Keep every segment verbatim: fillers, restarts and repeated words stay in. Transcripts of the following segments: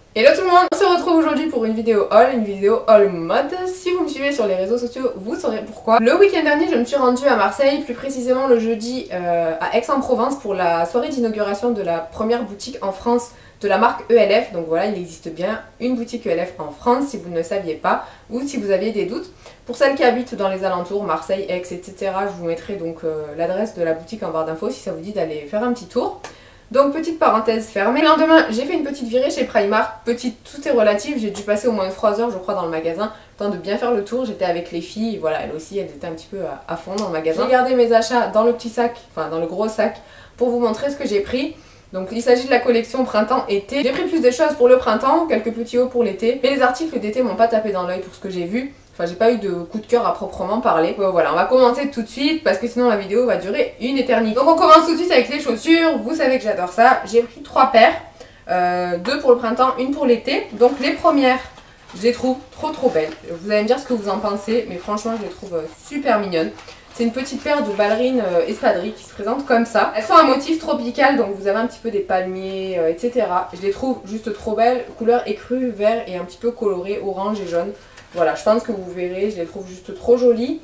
Hello tout le monde, on se retrouve aujourd'hui pour une vidéo haul, une vidéo haul mode. Si vous me suivez sur les réseaux sociaux, vous saurez pourquoi. Le week-end dernier, je me suis rendue à Marseille, plus précisément le jeudi euh, à Aix-en-Provence pour la soirée d'inauguration de la première boutique en France de la marque E L F. Donc voilà, il existe bien une boutique E L F en France si vous ne le saviez pas ou si vous aviez des doutes. Pour celles qui habitent dans les alentours, Marseille, Aix, et cetera, je vous mettrai donc euh, l'adresse de la boutique en barre d'infos si ça vous dit d'aller faire un petit tour. Donc petite parenthèse fermée. Le lendemain, j'ai fait une petite virée chez Primark. Petite, tout est relatif, j'ai dû passer au moins trois heures je crois dans le magasin, le temps de bien faire le tour. J'étais avec les filles, et voilà, elles aussi, elles étaient un petit peu à, à fond dans le magasin. J'ai gardé mes achats dans le petit sac, enfin dans le gros sac, pour vous montrer ce que j'ai pris. Donc il s'agit de la collection printemps-été. J'ai pris plus de choses pour le printemps, quelques petits hauts pour l'été. Mais les articles d'été m'ont pas tapé dans l'œil pour ce que j'ai vu. Enfin, j'ai pas eu de coup de cœur à proprement parler. Donc voilà, on va commencer tout de suite parce que sinon la vidéo va durer une éternité. Donc on commence tout de suite avec les chaussures. Vous savez que j'adore ça. J'ai pris trois paires. Euh, deux pour le printemps, une pour l'été. Donc les premières, je les trouve trop trop belles. Vous allez me dire ce que vous en pensez, mais franchement je les trouve super mignonnes. C'est une petite paire de ballerines euh, espadrilles qui se présentent comme ça. Elles sont à motif tropical, donc vous avez un petit peu des palmiers, euh, et cetera. Je les trouve juste trop belles. Couleur écrue, vert et un petit peu coloré, orange et jaune. Voilà, je pense que vous verrez, je les trouve juste trop jolies.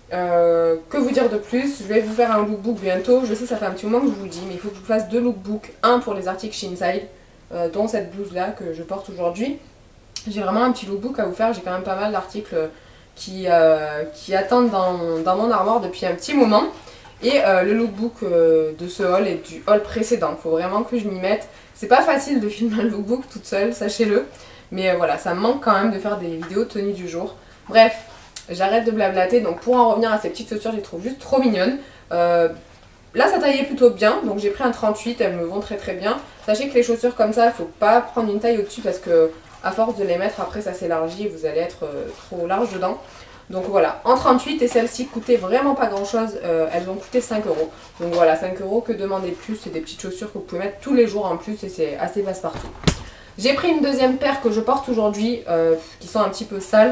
Euh, que vous dire de plus? Je vais vous faire un lookbook bientôt. Je sais, ça fait un petit moment que je vous le dis, mais il faut que je vous fasse deux lookbooks. Un pour les articles Shinside, euh, dont cette blouse-là que je porte aujourd'hui. J'ai vraiment un petit lookbook à vous faire. J'ai quand même pas mal d'articles qui, euh, qui attendent dans, dans mon armoire depuis un petit moment. Et euh, le lookbook euh, de ce haul et du haul précédent. Il faut vraiment que je m'y mette. C'est pas facile de filmer un lookbook toute seule, sachez-le. Mais euh, voilà, ça me manque quand même de faire des vidéos tenues du jour. Bref, j'arrête de blablater. Donc pour en revenir à ces petites chaussures, je les trouve juste trop mignonnes. Euh, là, ça taillait plutôt bien. Donc j'ai pris un trente-huit, elles me vont très très bien. Sachez que les chaussures comme ça, il ne faut pas prendre une taille au-dessus parce que à force de les mettre, après ça s'élargit et vous allez être euh, trop large dedans. Donc voilà, en trente-huit, et celles-ci coûtaient vraiment pas grand chose, euh, elles ont coûté cinq euros. Donc voilà, cinq euros, que demander de plus? C'est des petites chaussures que vous pouvez mettre tous les jours en plus et c'est assez passe-partout. J'ai pris une deuxième paire que je porte aujourd'hui, euh, qui sont un petit peu sales.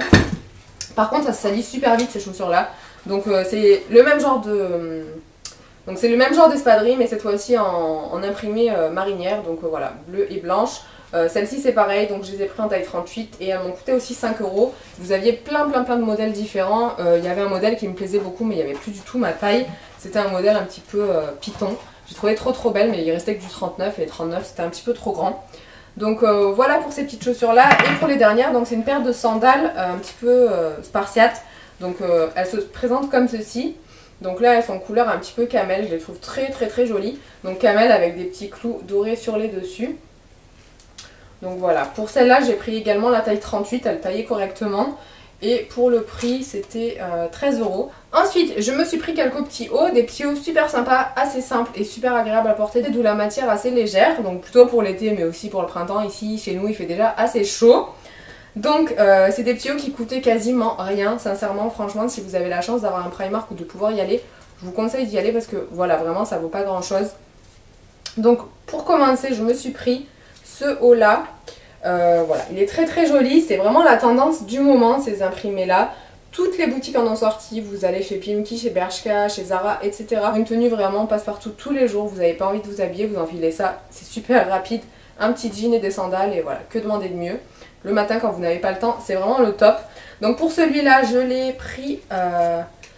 Par contre, ça se salit super vite ces chaussures-là. Donc euh, c'est le même genre de... Donc c'est le même genre d'espadrille, mais cette fois-ci en, en imprimé euh, marinière. Donc euh, voilà, bleu et blanche. Euh, Celle-ci c'est pareil, donc je les ai pris en taille trente-huit et elles m'ont coûté aussi cinq euros. Vous aviez plein plein plein de modèles différents. Euh, il y avait un modèle qui me plaisait beaucoup, mais il n'y avait plus du tout ma taille. C'était un modèle un petit peu euh, python. J'ai trouvé trop trop belle, mais il restait que du trente-neuf et trente-neuf c'était un petit peu trop grand. Donc euh, voilà pour ces petites chaussures là. Et pour les dernières, donc c'est une paire de sandales euh, un petit peu euh, spartiates. Donc euh, elles se présentent comme ceci. Donc là elles sont couleur un petit peu camel, je les trouve très très très jolies. Donc camel avec des petits clous dorés sur les dessus. Donc voilà, pour celle-là j'ai pris également la taille trente-huit, elle taillait correctement. Et pour le prix c'était euh, treize euros. Ensuite je me suis pris quelques petits hauts, des petits hauts super sympas, assez simples et super agréables à porter, d'où la matière assez légère, donc plutôt pour l'été mais aussi pour le printemps. Ici chez nous il fait déjà assez chaud. Donc euh, c'est des petits hauts qui coûtaient quasiment rien, sincèrement. Franchement, si vous avez la chance d'avoir un Primark ou de pouvoir y aller, je vous conseille d'y aller parce que voilà, vraiment ça vaut pas grand chose. Donc pour commencer je me suis pris ce haut là. Euh, voilà, il est très très joli, c'est vraiment la tendance du moment ces imprimés là. Toutes les boutiques en ont sorti, vous allez chez Pimki, chez Bershka, chez Zara, et cetera. Une tenue vraiment passe-partout tous les jours, vous n'avez pas envie de vous habiller, vous enfilez ça, c'est super rapide. Un petit jean et des sandales et voilà, que demander de mieux. Le matin quand vous n'avez pas le temps, c'est vraiment le top. Donc pour celui-là, je l'ai pris euh,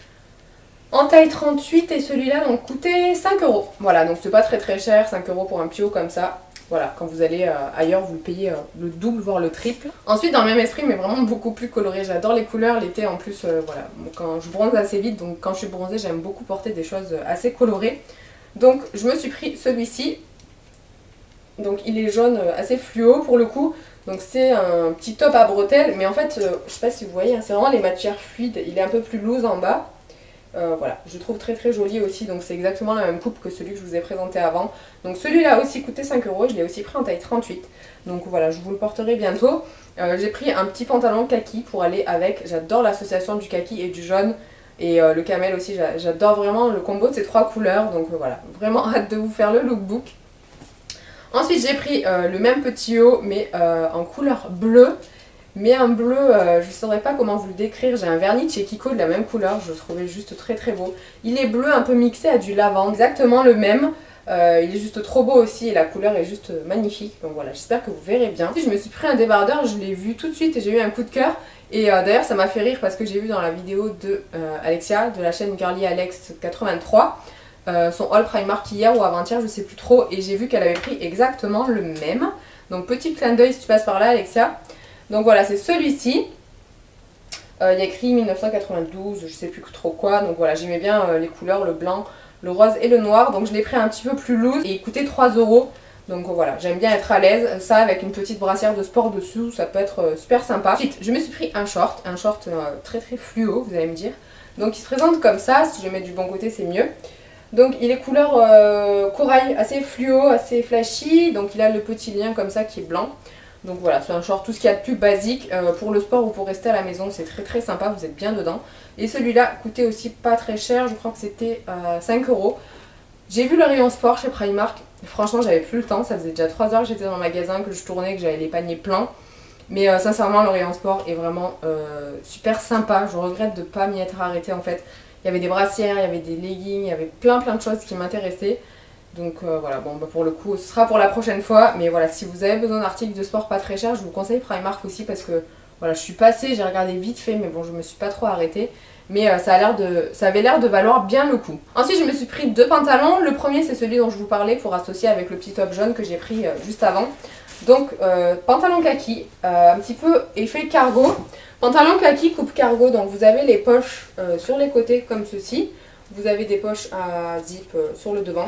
en taille trente-huit et celui-là donc coûtait cinq euros. Voilà, donc c'est pas très très cher, cinq euros pour un pio comme ça. Voilà, quand vous allez euh, ailleurs, vous le payez euh, le double, voire le triple. Ensuite, dans le même esprit, mais vraiment beaucoup plus coloré. J'adore les couleurs, l'été en plus, euh, voilà. Quand je bronze assez vite, donc quand je suis bronzée, j'aime beaucoup porter des choses assez colorées. Donc, je me suis pris celui-ci. Donc, il est jaune, euh, assez fluo pour le coup. Donc, c'est un petit top à bretelles. Mais en fait, euh, je sais pas si vous voyez, hein, c'est vraiment les matières fluides. Il est un peu plus loose en bas. Euh, voilà, je trouve très très joli aussi, donc c'est exactement la même coupe que celui que je vous ai présenté avant. Donc celui-là aussi coûtait cinq euros, je l'ai aussi pris en taille trente-huit. Donc voilà, je vous le porterai bientôt. Euh, J'ai pris un petit pantalon kaki pour aller avec, j'adore l'association du kaki et du jaune. Et euh, le camel aussi, j'adore vraiment le combo de ces trois couleurs. Donc euh, voilà, vraiment hâte de vous faire le lookbook. Ensuite j'ai pris euh, le même petit haut mais euh, en couleur bleue. Mais un bleu, euh, je ne saurais pas comment vous le décrire. J'ai un vernis de chez Kiko de la même couleur, je le trouvais juste très très beau. Il est bleu un peu mixé à du lavande, exactement le même. Euh, il est juste trop beau aussi et la couleur est juste magnifique. Donc voilà, j'espère que vous verrez bien. Je me suis pris un débardeur, je l'ai vu tout de suite et j'ai eu un coup de cœur. Et euh, d'ailleurs ça m'a fait rire parce que j'ai vu dans la vidéo de euh, Alexia, de la chaîne Girly Alex quatre-vingt-trois, euh, son haul Primark hier ou avant-hier, je sais plus trop. Et j'ai vu qu'elle avait pris exactement le même. Donc petit clin d'œil si tu passes par là Alexia. Donc voilà, c'est celui-ci. Euh, il y a écrit mille neuf cent quatre-vingt-douze, je sais plus trop quoi. Donc voilà, j'aimais bien euh, les couleurs, le blanc, le rose et le noir. Donc je l'ai pris un petit peu plus loose et il coûtait trois euros. Donc voilà, j'aime bien être à l'aise. Ça avec une petite brassière de sport dessus, ça peut être euh, super sympa. Ensuite, je me suis pris un short, un short euh, très très fluo, vous allez me dire. Donc il se présente comme ça, si je mets du bon côté c'est mieux. Donc il est couleur euh, corail, assez fluo, assez flashy. Donc il a le petit lien comme ça qui est blanc. Donc voilà, c'est un short, tout ce qu'il y a de plus basique euh, pour le sport ou pour rester à la maison, c'est très très sympa, vous êtes bien dedans. Et celui-là coûtait aussi pas très cher, je crois que c'était euh, cinq euros. J'ai vu le rayon sport chez Primark, franchement j'avais plus le temps, ça faisait déjà trois heures que j'étais dans le magasin, que je tournais, que j'avais les paniers pleins. Mais euh, sincèrement le rayon sport est vraiment euh, super sympa, je regrette de ne pas m'y être arrêtée en fait. Il y avait des brassières, il y avait des leggings, il y avait plein plein de choses qui m'intéressaient. Donc euh, voilà, bon bah pour le coup ce sera pour la prochaine fois. Mais voilà, si vous avez besoin d'articles de sport pas très chers, je vous conseille Primark aussi parce que voilà, je suis passée, j'ai regardé vite fait mais bon je me suis pas trop arrêtée. Mais euh, ça, a l'air de, ça avait l'air de valoir bien le coup. Ensuite je me suis pris deux pantalons. Le premier c'est celui dont je vous parlais pour associer avec le petit top jaune que j'ai pris euh, juste avant. Donc euh, pantalon kaki, euh, un petit peu effet cargo. Pantalon kaki coupe cargo, donc vous avez les poches euh, sur les côtés comme ceci. Vous avez des poches à zip euh, sur le devant.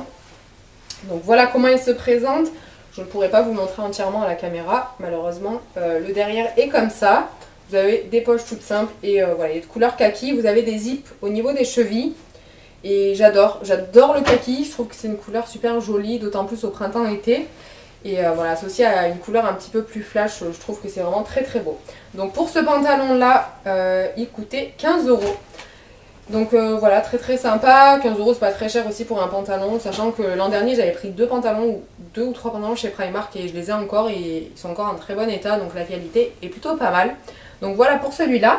Donc voilà comment il se présente. Je ne pourrai pas vous montrer entièrement à la caméra, malheureusement. Euh, le derrière est comme ça. Vous avez des poches toutes simples et euh, voilà, il est de couleur kaki. Vous avez des zips au niveau des chevilles. Et j'adore, j'adore le kaki. Je trouve que c'est une couleur super jolie, d'autant plus au printemps-été. Et euh, voilà, associé à une couleur un petit peu plus flash, je trouve que c'est vraiment très très beau. Donc pour ce pantalon là, euh, il coûtait quinze euros. Donc euh, voilà, très très sympa. quinze euros c'est pas très cher aussi pour un pantalon, sachant que l'an dernier j'avais pris deux pantalons, ou deux ou trois pantalons chez Primark et je les ai encore et ils sont encore en très bon état, donc la qualité est plutôt pas mal. Donc voilà pour celui-là.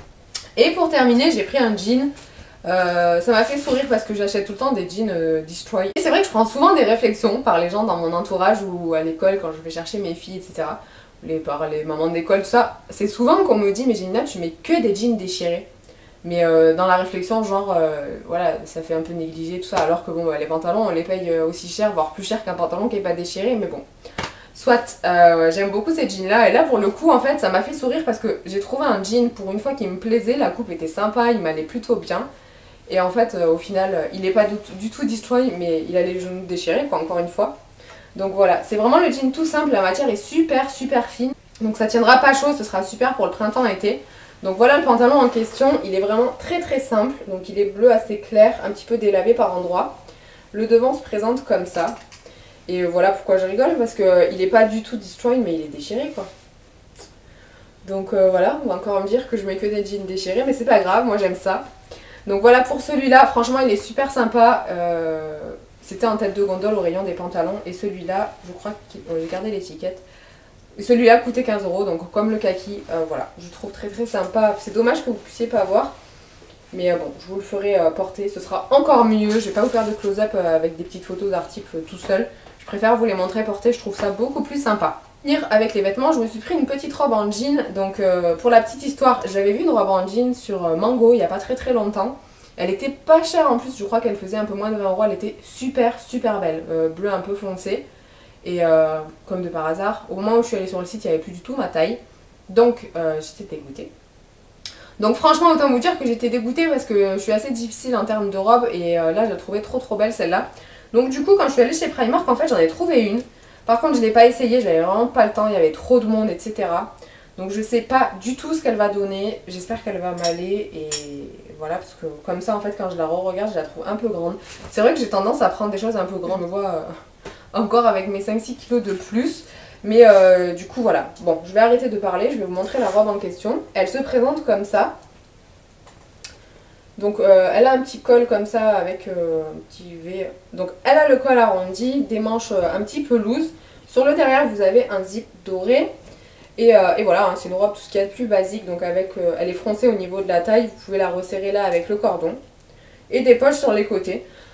Et pour terminer, j'ai pris un jean. Euh, ça m'a fait sourire parce que j'achète tout le temps des jeans euh, Destroy. Et c'est vrai que je prends souvent des réflexions par les gens dans mon entourage ou à l'école quand je vais chercher mes filles, et cetera. Les, par les mamans d'école, tout ça. C'est souvent qu'on me dit, mais Gina, tu mets que des jeans déchirés. Mais euh, dans la réflexion, genre, euh, voilà, ça fait un peu négliger tout ça. Alors que bon, bah, les pantalons, on les paye aussi cher, voire plus cher qu'un pantalon qui n'est pas déchiré. Mais bon, soit, euh, j'aime beaucoup ces jeans-là. Et là, pour le coup, en fait, ça m'a fait sourire parce que j'ai trouvé un jean pour une fois qui me plaisait. La coupe était sympa, il m'allait plutôt bien. Et en fait, euh, au final, euh, il n'est pas du, du tout destroy, mais il a les genoux déchirés, quoi, encore une fois. Donc voilà, c'est vraiment le jean tout simple, la matière est super super fine. Donc ça tiendra pas chaud, ce sera super pour le printemps-été. Donc voilà le pantalon en question, il est vraiment très très simple. Donc il est bleu assez clair, un petit peu délavé par endroits. Le devant se présente comme ça. Et voilà pourquoi je rigole, parce qu'il euh, n'est pas du tout destroy, mais il est déchiré, quoi. Donc euh, voilà, on va encore me dire que je mets que des jeans déchirés, mais c'est pas grave, moi j'aime ça. Donc voilà pour celui-là, franchement il est super sympa, euh, c'était en tête de gondole au rayon des pantalons et celui-là, je crois que j'ai gardé l'étiquette, celui-là coûtait quinze euros, donc comme le kaki, euh, voilà, je trouve très très sympa, c'est dommage que vous puissiez pas voir, mais euh, bon, je vous le ferai euh, porter, ce sera encore mieux, je vais pas vous faire de close-up euh, avec des petites photos d'articles euh, tout seul, je préfère vous les montrer porter, je trouve ça beaucoup plus sympa. Avec les vêtements, je me suis pris une petite robe en jean. Donc euh, pour la petite histoire, j'avais vu une robe en jean sur euh, Mango il n'y a pas très très longtemps. Elle était pas chère en plus, je crois qu'elle faisait un peu moins de vingt euros. Elle était super super belle, euh, bleu un peu foncé. Et euh, comme de par hasard, au moment où je suis allée sur le site, il n'y avait plus du tout ma taille. Donc euh, j'étais dégoûtée. Donc franchement autant vous dire que j'étais dégoûtée parce que je suis assez difficile en termes de robe. Et euh, là je la trouvais trop trop belle celle-là. Donc du coup quand je suis allée chez Primark, en fait j'en ai trouvé une. Par contre je ne l'ai pas essayé, j'avais vraiment pas le temps, il y avait trop de monde, et cetera. Donc je sais pas du tout ce qu'elle va donner, j'espère qu'elle va m'aller et voilà, parce que comme ça en fait quand je la re-regarde je la trouve un peu grande. C'est vrai que j'ai tendance à prendre des choses un peu grandes, je me vois euh, encore avec mes cinq six kilos de plus. Mais euh, du coup voilà, bon je vais arrêter de parler, je vais vous montrer la robe en question. Elle se présente comme ça. Donc euh, elle a un petit col comme ça avec euh, un petit V. Donc elle a le col arrondi, des manches euh, un petit peu loose. Sur le derrière vous avez un zip doré. Et, euh, et voilà, hein, c'est une robe tout ce qu'il y a de plus basique. Donc avec, euh, elle est froncée au niveau de la taille. Vous pouvez la resserrer là avec le cordon. Et des poches sur les côtés.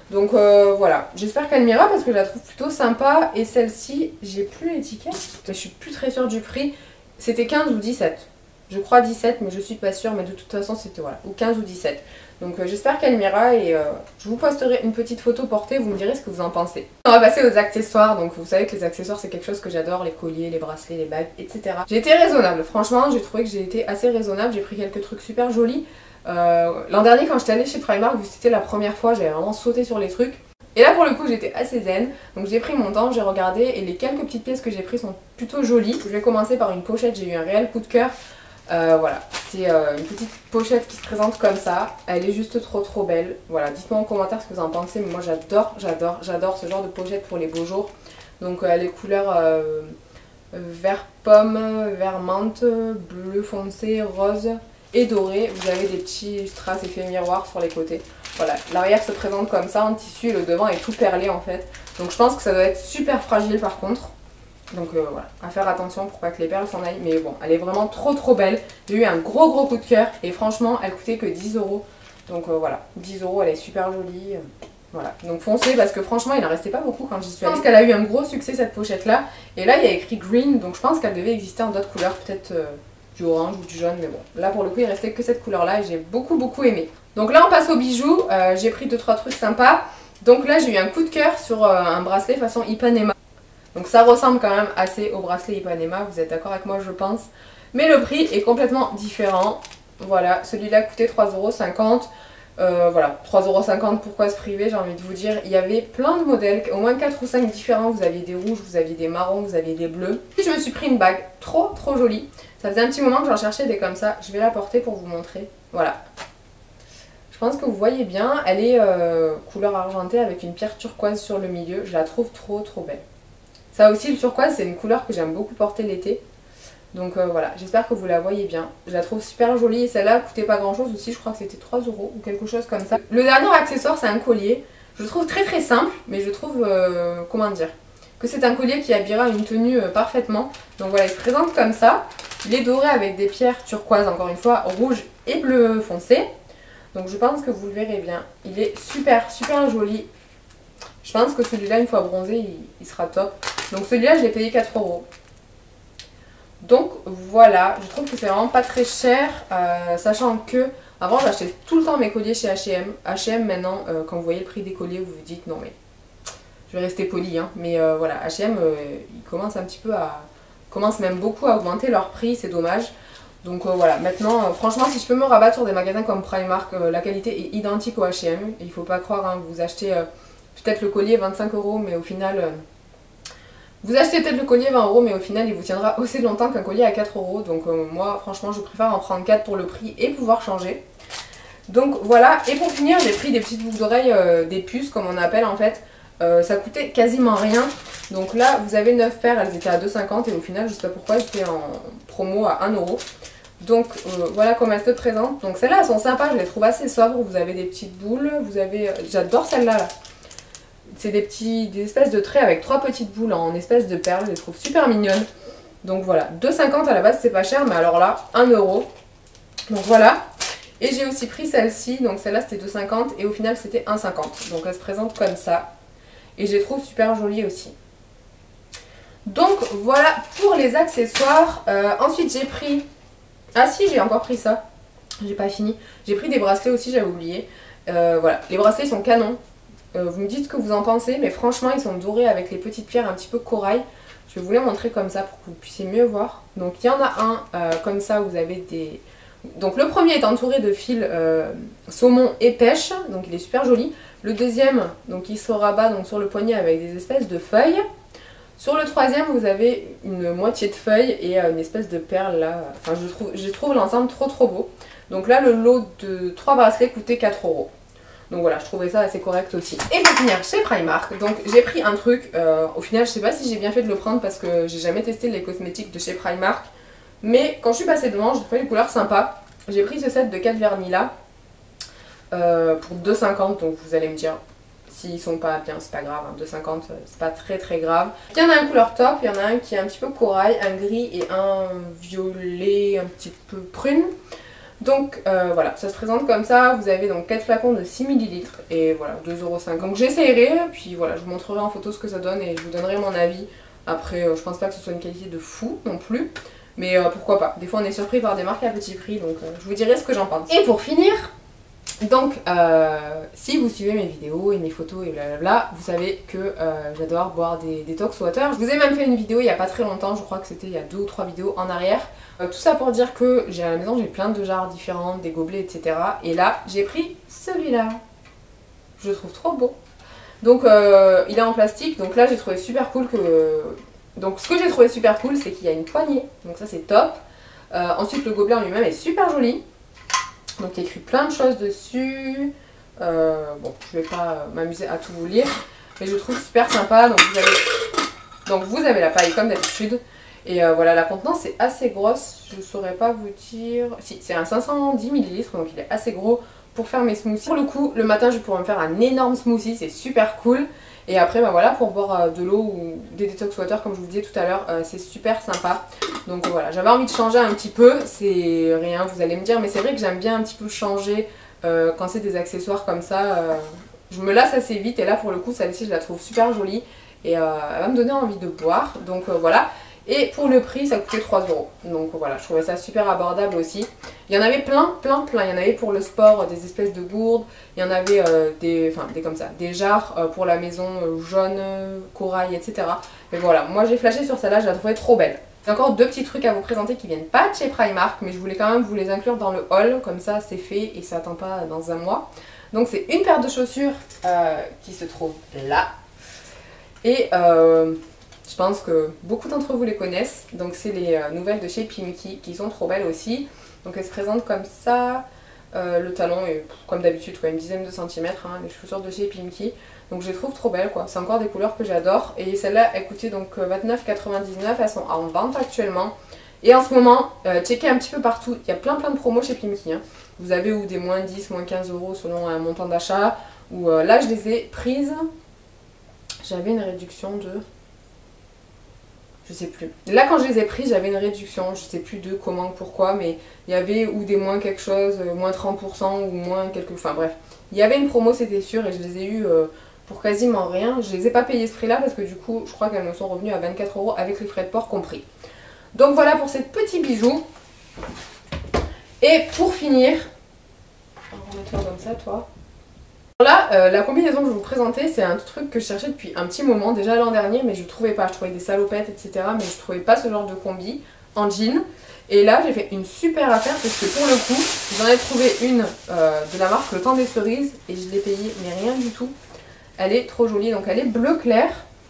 Donc euh, voilà, j'espère qu'elle m'ira parce que je la trouve plutôt sympa. Et celle-ci, j'ai plus l'étiquette, je suis plus très sûre du prix. C'était quinze ou dix-sept. Je crois dix-sept, mais je suis pas sûre. Mais de toute façon, c'était voilà, ou quinze ou dix-sept. Donc euh, j'espère qu'elle m'ira et euh, je vous posterai une petite photo portée. Vous me direz ce que vous en pensez. On va passer aux accessoires. Donc vous savez que les accessoires, c'est quelque chose que j'adore. Les colliers, les bracelets, les bagues, et cetera. J'ai été raisonnable. Franchement, j'ai trouvé que j'ai été assez raisonnable. J'ai pris quelques trucs super jolis. Euh, L'an dernier, quand j'étais allée chez Primark, vu que c'était la première fois, j'avais vraiment sauté sur les trucs. Et là, pour le coup, j'étais assez zen. Donc j'ai pris mon temps, j'ai regardé et les quelques petites pièces que j'ai prises sont plutôt jolies. Je vais commencer par une pochette. J'ai eu un réel coup de cœur. Euh, voilà, c'est euh, une petite pochette qui se présente comme ça. Elle est juste trop trop belle. Voilà, dites-moi en commentaire ce que vous en pensez. Mais moi, j'adore, j'adore, j'adore ce genre de pochette pour les beaux jours. Donc euh, les couleurs euh, vert pomme, vert menthe, bleu foncé, rose et doré. Vous avez des petits strass effet miroir sur les côtés. Voilà, l'arrière se présente comme ça en tissu et le devant est tout perlé en fait. Donc je pense que ça doit être super fragile par contre. Donc euh, voilà, à faire attention pour pas que les perles s'en aillent. Mais bon, elle est vraiment trop trop belle. J'ai eu un gros gros coup de cœur et franchement elle coûtait que dix euros. Donc euh, voilà, dix euros, elle est super jolie. Voilà, donc foncez parce que franchement il en restait pas beaucoup quand j'y suis allée. Je pense qu'elle a eu un gros succès cette pochette là. Et là il y a écrit green, donc je pense qu'elle devait exister en d'autres couleurs, peut-être euh, du orange ou du jaune, mais bon. Là pour le coup il restait que cette couleur là et j'ai beaucoup beaucoup aimé. Donc là on passe aux bijoux, euh, j'ai pris deux trois trucs sympas. Donc là j'ai eu un coup de cœur sur euh, un bracelet façon Ipanema. Donc ça ressemble quand même assez au bracelet Ipanema, vous êtes d'accord avec moi je pense. Mais le prix est complètement différent. Voilà, celui-là coûtait trois euros cinquante. Euh, voilà, trois euros cinquante, pourquoi se priver, j'ai envie de vous dire. Il y avait plein de modèles, au moins quatre ou cinq différents. Vous aviez des rouges, vous aviez des marrons, vous aviez des bleus. Et je me suis pris une bague trop trop jolie. Ça faisait un petit moment que j'en cherchais des comme ça. Je vais la porter pour vous montrer. Voilà. Je pense que vous voyez bien. Elle est euh, couleur argentée avec une pierre turquoise sur le milieu. Je la trouve trop trop belle. Ça aussi, le turquoise, c'est une couleur que j'aime beaucoup porter l'été. Donc euh, voilà, j'espère que vous la voyez bien. Je la trouve super jolie et celle-là coûtait pas grand chose aussi, je crois que c'était trois euros ou quelque chose comme ça. Le dernier accessoire c'est un collier. Je le trouve très très simple, mais je trouve, euh, comment dire, que c'est un collier qui habillera une tenue euh, parfaitement. Donc voilà, il se présente comme ça. Il est doré avec des pierres turquoises, encore une fois, rouge et bleu foncé. Donc je pense que vous le verrez bien. Il est super super joli. Je pense que celui-là, une fois bronzé, il, il sera top. Donc celui-là, je l'ai payé quatre euros. Donc voilà, je trouve que c'est vraiment pas très cher, euh, sachant que avant j'achetais tout le temps mes colliers chez H et M. H et M maintenant, euh, quand vous voyez le prix des colliers, vous vous dites non mais je vais rester poli, hein. Mais euh, voilà, H et M, euh, ils commencent un petit peu à, commencent même beaucoup à augmenter leur prix, c'est dommage. Donc euh, voilà, maintenant, euh, franchement, si je peux me rabattre sur des magasins comme Primark, euh, la qualité est identique au H et M. Il faut pas croire, hein, vous achetez euh, peut-être le collier vingt-cinq euros, mais au final... Euh, Vous achetez peut-être le collier vingt euros, mais au final il vous tiendra aussi longtemps qu'un collier à quatre euros. Donc euh, moi franchement je préfère en prendre quatre pour le prix et pouvoir changer. Donc voilà, et pour finir j'ai pris des petites boucles d'oreilles, euh, des puces comme on appelle en fait. Euh, ça coûtait quasiment rien. Donc là vous avez neuf paires, elles étaient à deux cinquante et au final je sais pas pourquoi elles étaient en promo à un euro. Donc euh, voilà comment elles se présentent. Donc celles-là elles sont sympas, je les trouve assez sobres. Vous avez des petites boules, vous avez... J'adore celle-là là. C'est des petits, des espèces de traits avec trois petites boules en espèces de perles, je les trouve super mignonnes. Donc voilà, deux cinquante à la base c'est pas cher, mais alors là, un euro. Donc voilà. Et j'ai aussi pris celle-ci, donc celle-là c'était deux cinquante et au final c'était un cinquante. Donc elle se présente comme ça. Et je les trouve super jolies aussi. Donc voilà pour les accessoires. Euh, ensuite j'ai pris... Ah si, j'ai encore pris ça. J'ai pas fini. J'ai pris des bracelets aussi, j'avais oublié. Euh, voilà, les bracelets sont canons. Euh, vous me dites ce que vous en pensez, mais franchement ils sont dorés avec les petites pierres un petit peu corail. Je vais vous les montrer comme ça pour que vous puissiez mieux voir. Donc il y en a un euh, comme ça, vous avez des... Donc le premier est entouré de fils euh, saumon et pêche, donc il est super joli. Le deuxième, donc il se rabat donc, sur le poignet avec des espèces de feuilles. Sur le troisième, vous avez une moitié de feuilles et euh, une espèce de perle là. Enfin je trouve, je trouve l'ensemble trop trop beau. Donc là le lot de trois bracelets coûtait quatre euros. Donc voilà, je trouvais ça assez correct aussi. Et pour finir, chez Primark, donc j'ai pris un truc, euh, au final je sais pas si j'ai bien fait de le prendre parce que j'ai jamais testé les cosmétiques de chez Primark. Mais quand je suis passée devant, j'ai trouvé les couleurs sympas. J'ai pris ce set de quatre vernis là, euh, pour deux cinquante, donc vous allez me dire, s'ils sont pas bien, c'est pas grave, hein, deux cinquante c'est pas très très grave. Il y en a un couleur top, il y en a un qui est un petit peu corail, un gris et un violet un petit peu prune. Donc euh, voilà, ça se présente comme ça, vous avez donc quatre flacons de six millilitres et voilà, deux euros cinquante. Donc j'essayerai, puis voilà, je vous montrerai en photo ce que ça donne et je vous donnerai mon avis. Après, euh, je pense pas que ce soit une qualité de fou non plus, mais euh, pourquoi pas. Des fois on est surpris par des marques à petit prix, donc euh, je vous dirai ce que j'en pense. Et pour finir, donc euh, si vous suivez mes vidéos et mes photos et blablabla, vous savez que euh, j'adore boire des détox water. Je vous ai même fait une vidéo il y a pas très longtemps, je crois que c'était il y a deux ou trois vidéos en arrière. Euh, tout ça pour dire que j'ai à la maison, j'ai plein de jarres différentes, des gobelets, et cetera. Et là, j'ai pris celui-là. Je le trouve trop beau. Donc euh, il est en plastique, donc là j'ai trouvé super cool que... Donc ce que j'ai trouvé super cool, c'est qu'il y a une poignée, donc ça c'est top. Euh, ensuite le gobelet en lui-même est super joli. Donc il y a écrit plein de choses dessus. Euh, bon, je vais pas m'amuser à tout vous lire, mais je le trouve super sympa. Donc vous avez, donc, vous avez la paille comme d'habitude. Et euh, voilà, la contenance est assez grosse, je ne saurais pas vous dire... Si, c'est un cinq cent dix millilitres, donc il est assez gros pour faire mes smoothies. Pour le coup, le matin, je pourrais me faire un énorme smoothie, c'est super cool. Et après, bah voilà, pour boire euh, de l'eau ou des detox water, comme je vous disais tout à l'heure, euh, c'est super sympa. Donc euh, voilà, j'avais envie de changer un petit peu, c'est rien, vous allez me dire, mais c'est vrai que j'aime bien un petit peu changer euh, quand c'est des accessoires comme ça. Euh, je me lasse assez vite, et là, pour le coup, celle-ci, je la trouve super jolie. Et euh, elle va me donner envie de boire, donc euh, voilà. Et pour le prix, ça coûtait trois euros. Donc voilà, je trouvais ça super abordable aussi. Il y en avait plein, plein, plein. Il y en avait pour le sport, des espèces de gourdes. Il y en avait euh, des, enfin des comme ça, des jarres euh, pour la maison euh, jaune, euh, corail, et cetera. Mais voilà, moi j'ai flashé sur celle-là, je la trouvais trop belle. J'ai encore deux petits trucs à vous présenter qui viennent pas de chez Primark, mais je voulais quand même vous les inclure dans le haul. Comme ça, c'est fait et ça attend pas dans un mois. Donc c'est une paire de chaussures euh, qui se trouve là. Et... Euh, je pense que beaucoup d'entre vous les connaissent, donc c'est les euh, nouvelles de chez Pimkie qui sont trop belles aussi. Donc elles se présentent comme ça, euh, le talon est comme d'habitude une dizaine de centimètres, hein, les chaussures de chez Pimkie. Donc je les trouve trop belles quoi, c'est encore des couleurs que j'adore. Et celles-là elles coûtaient donc vingt-neuf quatre-vingt-dix-neuf, elles sont en vente actuellement. Et en ce moment, euh, checkez un petit peu partout, il y a plein plein de promos chez Pimkie. Hein. Vous avez ou des moins dix, moins quinze euros selon un montant d'achat, ou euh, là je les ai prises, j'avais une réduction de... Je sais plus. Là quand je les ai prises j'avais une réduction, je sais plus de comment, pourquoi, mais il y avait ou des moins quelque chose, moins trente pour cent ou moins quelque... Enfin bref, il y avait une promo c'était sûr et je les ai eues euh, pour quasiment rien. Je les ai pas payées ce prix là parce que du coup je crois qu'elles me sont revenues à vingt-quatre euros avec les frais de port compris. Donc voilà pour ces petits bijoux. Et pour finir, on va remettre comme ça toi. Là, euh, la combinaison que je vais vous présenter, c'est un truc que je cherchais depuis un petit moment, déjà l'an dernier, mais je trouvais pas. Je trouvais des salopettes, et cetera. Mais je trouvais pas ce genre de combi en jean. Et là, j'ai fait une super affaire parce que pour le coup, j'en ai trouvé une euh, de la marque Le Temps des Cerises et je l'ai payée, mais rien du tout. Elle est trop jolie, donc elle est bleu clair.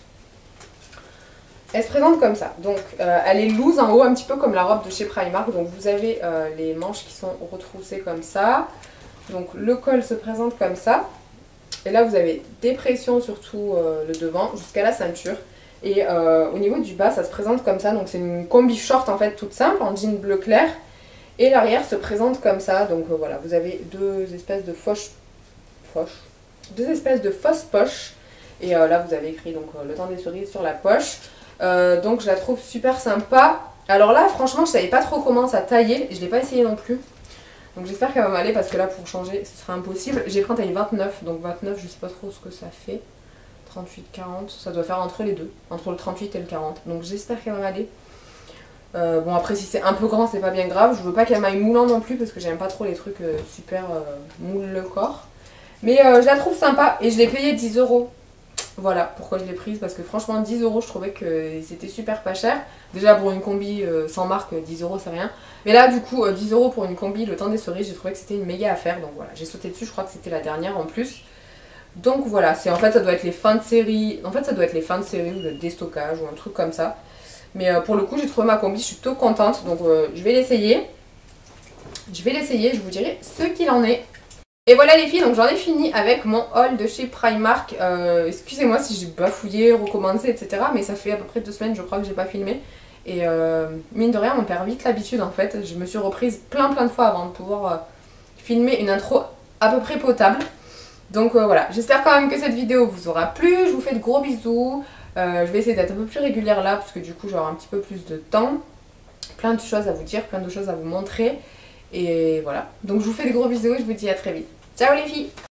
Elle se présente comme ça, donc euh, elle est loose en haut, un petit peu comme la robe de chez Primark. Donc vous avez euh, les manches qui sont retroussées comme ça. Donc le col se présente comme ça. Et là vous avez des pressions surtout euh, le devant jusqu'à la ceinture. Et euh, au niveau du bas ça se présente comme ça. Donc c'est une combi short en fait toute simple en jean bleu clair. Et l'arrière se présente comme ça. Donc euh, voilà, vous avez deux espèces de fauches, fauches, deux espèces de fausses poches. Et euh, là vous avez écrit donc euh, Le Temps des Cerises sur la poche. Euh, donc je la trouve super sympa. Alors là franchement je savais pas trop comment ça taillait. Je l'ai pas essayé non plus. Donc j'espère qu'elle va m'aller parce que là pour changer ce sera impossible. J'ai pris en taille vingt-neuf, donc vingt-neuf je sais pas trop ce que ça fait. trente-huit, quarante, ça doit faire entre les deux, entre le trente-huit et le quarante. Donc j'espère qu'elle va m'aller. Euh, bon après si c'est un peu grand c'est pas bien grave. Je veux pas qu'elle m'aille moulant non plus parce que j'aime pas trop les trucs euh, super euh, moule le corps. Mais euh, je la trouve sympa et je l'ai payé dix euros. Voilà pourquoi je l'ai prise, parce que franchement dix euros je trouvais que c'était super pas cher. Déjà pour une combi euh, sans marque dix euros c'est rien. Mais là du coup euh, dix euros pour une combi Le Temps des Cerises, j'ai trouvé que c'était une méga affaire. Donc voilà, j'ai sauté dessus, je crois que c'était la dernière en plus. Donc voilà, c'est en fait ça doit être les fins de série. En fait ça doit être les fins de série ou le déstockage ou un truc comme ça. Mais euh, pour le coup j'ai trouvé ma combi, je suis plutôt contente. Donc euh, je vais l'essayer. Je vais l'essayer, je vous dirai ce qu'il en est. Et voilà les filles, donc j'en ai fini avec mon haul de chez Primark. Euh, Excusez-moi si j'ai bafouillé, recommencé, et cetera. Mais ça fait à peu près deux semaines je crois que j'ai pas filmé. Et euh, mine de rien on perd vite l'habitude en fait. Je me suis reprise plein plein de fois avant de pouvoir euh, filmer une intro à peu près potable. Donc euh, voilà, j'espère quand même que cette vidéo vous aura plu. Je vous fais de gros bisous. Euh, je vais essayer d'être un peu plus régulière là parce que du coup j'aurai un petit peu plus de temps. Plein de choses à vous dire, plein de choses à vous montrer. Et voilà. Donc je vous fais des gros bisous et je vous dis à très vite. Ciao les filles!